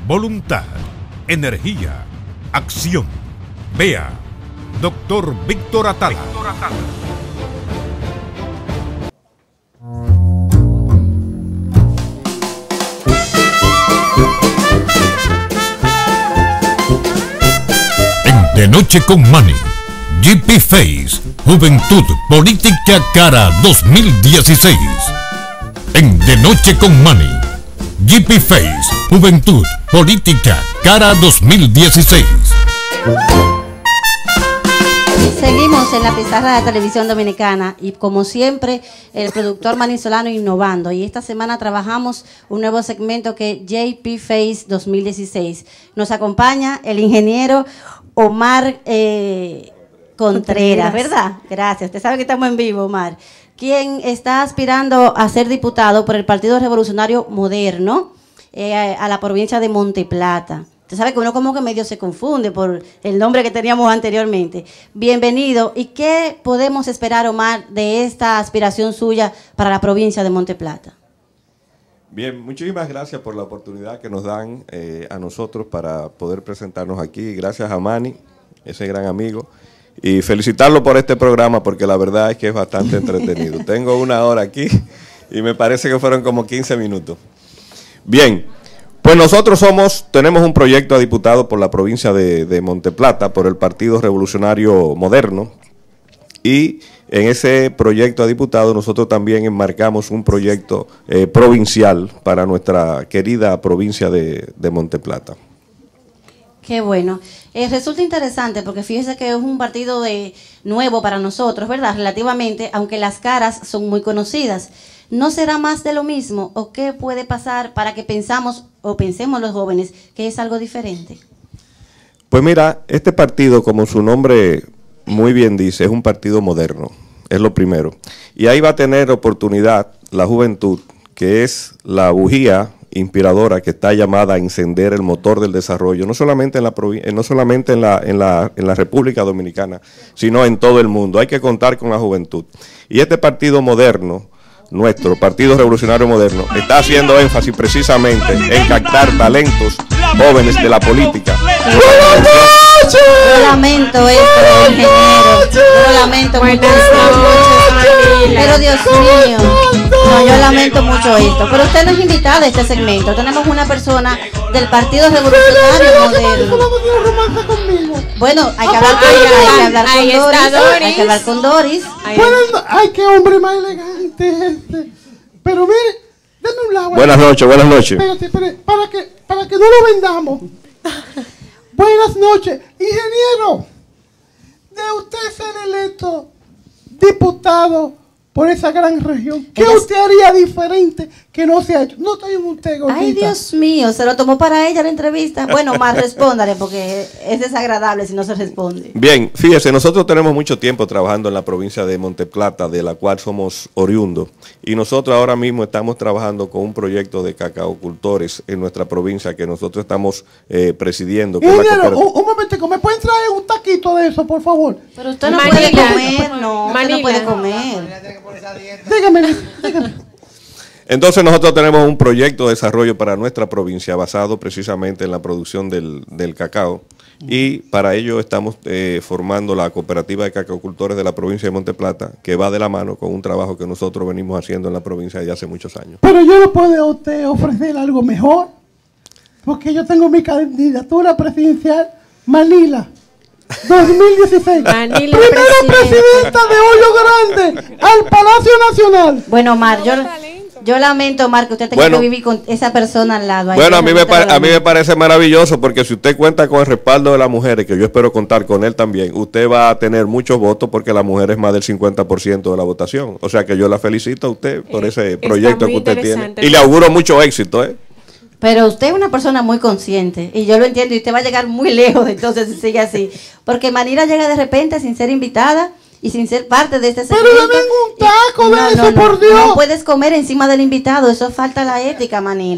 voluntad, energía, acción. Vea, Dr. Víctor Atala. En De Noche con Manny, GP Face, Juventud Política Cara 2016. En De Noche con Manny, GP Face, Juventud Política Cara 2016. Seguimos en la pizarra de la televisión dominicana y como siempre el productor Manny Solano innovando, y esta semana trabajamos un nuevo segmento que es JP Face 2016. Nos acompaña el ingeniero Omar Contreras, ¿verdad? Gracias, usted sabe que estamos en vivo, Omar, quien está aspirando a ser diputado por el Partido Revolucionario Moderno a la provincia de Monteplata. Usted sabe que uno como que medio se confunde por el nombre que teníamos anteriormente. Bienvenido. ¿Y qué podemos esperar, Omar, de esta aspiración suya para la provincia de Monteplata? Bien, muchísimas gracias por la oportunidad que nos dan a nosotros para poder presentarnos aquí. Gracias a Manny, ese gran amigo. Y felicitarlo por este programa porque la verdad es que es bastante entretenido. Tengo una hora aquí y me parece que fueron como 15 minutos. Bien. Pues nosotros tenemos un proyecto a diputado por la provincia de Monteplata, por el Partido Revolucionario Moderno, y en ese proyecto a diputado nosotros también enmarcamos un proyecto provincial para nuestra querida provincia de Monteplata. Qué bueno. Resulta interesante porque fíjese que es un partido nuevo para nosotros, ¿verdad? Relativamente, aunque las caras son muy conocidas. ¿No será más de lo mismo o qué puede pasar para que pensemos los jóvenes que es algo diferente? Pues mira, este partido, como su nombre muy bien dice, es un partido moderno, es lo primero. Y ahí va a tener oportunidad la juventud, que es la bujía inspiradora que está llamada a encender el motor del desarrollo, no solamente en la República Dominicana, sino en todo el mundo. Hay que contar con la juventud. Y este partido moderno, nuestro Partido Revolucionario Moderno, está haciendo énfasis precisamente en captar talentos jóvenes de la política. Yo lamento esto, ingeniero. Yo lamento mucho esto. Pero Dios mío, no, yo lamento mucho esto. Pero usted no es invitada a este segmento. Tenemos una persona del Partido Revolucionario Moderno. Bueno, hay que hablar con Doris. Hay que hablar con Doris. Ay, qué hombre más elegante este. Pero mire, denme un lado. Buenas noches, buenas noches. Espérate, para que no lo vendamos. Buenas noches, ingeniero. De usted ser electo diputado por esa gran región, ¿qué usted haría diferente que no se ha hecho? No estoy en usted, gordita. Ay, Dios mío, se lo tomó para ella la entrevista. Bueno, más respóndale porque es desagradable si no se responde. Bien, fíjese, nosotros tenemos mucho tiempo trabajando en la provincia de Monteplata, de la cual somos oriundos, y nosotros ahora mismo estamos trabajando con un proyecto de cacaocultores en nuestra provincia que nosotros estamos presidiendo. Ingeniero, un momentico, ¿me pueden traer un taquito de eso, por favor? Pero usted no puede comer, no, usted no puede comer. Dígame. Entonces nosotros tenemos un proyecto de desarrollo para nuestra provincia basado precisamente en la producción del cacao, y para ello estamos formando la cooperativa de cacaocultores de la provincia de Monteplata, que va de la mano con un trabajo que nosotros venimos haciendo en la provincia desde hace muchos años. Pero yo no puedo a usted ofrecer algo mejor, porque yo tengo mi candidatura presidencial, Manila 2016. Manila, primera presidenta de Hoyo Grande al Palacio Nacional. Bueno, Omar, yo lamento, Omar, que usted tenga que vivir con esa persona al lado. Bueno, a mí me parece maravilloso porque si usted cuenta con el respaldo de las mujeres, que yo espero contar con él también, usted va a tener muchos votos porque la mujer es más del 50% de la votación. O sea que yo la felicito a usted por ese proyecto que usted tiene. Y le auguro mucho éxito, Pero usted es una persona muy consciente y yo lo entiendo y usted va a llegar muy lejos entonces si sigue así. Porque Manila llega de repente sin ser invitada y sin ser parte de este segmento. Pero dame un taco de eso, por Dios. No puedes comer encima del invitado, eso falta la ética, Manila.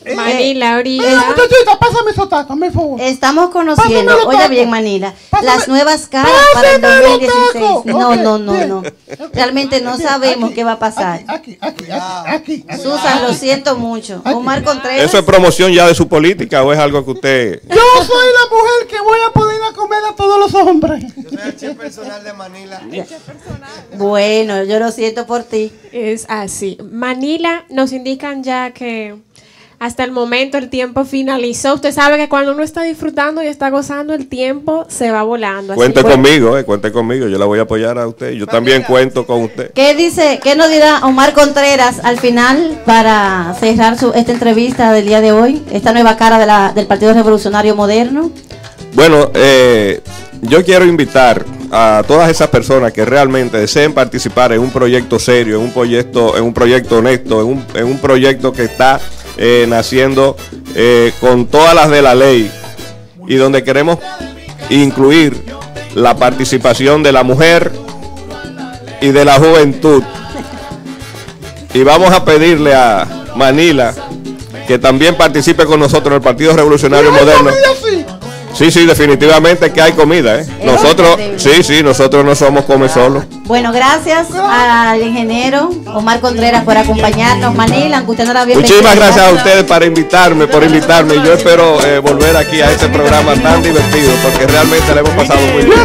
Manila, ahorita. Muchachita, pásame esos tacos, hazme el favor. Estamos conociendo, Pásamelo, oye taco. bien, Manila, Pásame- las nuevas caras para el Pásamelo, 2016. taco. No, Ok, no, no, bien. no. Realmente no sabemos qué va a pasar. Aquí. Susan, lo siento mucho. Omar Contreras. ¿Eso es promoción ya de su política o es algo que usted... Yo soy la mujer que voy a poder ir a comer a todos los hombres. Yo soy el chef personal de Manila. Bueno, yo lo siento por ti. Es así. Manila nos indican ya que hasta el momento el tiempo finalizó. Usted sabe que cuando uno está disfrutando y está gozando, el tiempo se va volando. Así Cuente que- conmigo, cuente conmigo. Yo la voy a apoyar a usted. Yo también cuento con usted. ¿Qué nos dirá Omar Contreras al final para cerrar esta entrevista del día de hoy? Esta nueva cara del Partido Revolucionario Moderno. Bueno, yo quiero invitar a todas esas personas que realmente deseen participar en un proyecto serio, en un proyecto honesto, en un proyecto que está naciendo con todas las de la ley y donde queremos incluir la participación de la mujer y de la juventud. Y vamos a pedirle a Manila que también participe con nosotros en el Partido Revolucionario Moderno. Sí, definitivamente que hay comida, ¿eh? Nosotros, nosotros no somos come solo. Bueno, gracias al ingeniero Omar Contreras por acompañarnos, Manila, aunque usted no la vio. Muchísimas gracias a ustedes por invitarme. Yo espero volver aquí a este programa tan divertido porque realmente le hemos pasado muy bien.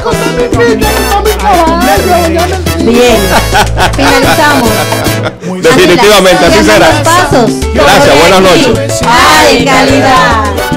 Bien, finalizamos. Definitivamente, así Manila, será. los pasos. Gracias, buenas noches. ¡Ay, calidad!